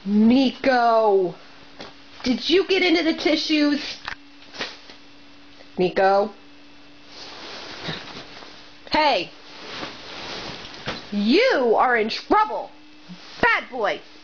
Nico! Did you get into the tissues? Nico? Hey! You are in trouble! Bad boy!